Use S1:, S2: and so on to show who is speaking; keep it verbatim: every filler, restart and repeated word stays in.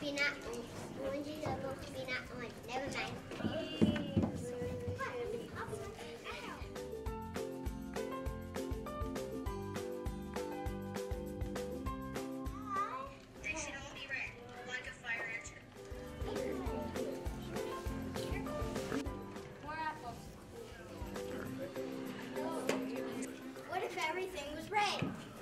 S1: peanut orange. Oranges are both peanut orange. Never mind.
S2: They should all be red, like a fire engine.
S3: More apples.
S1: What if everything was red?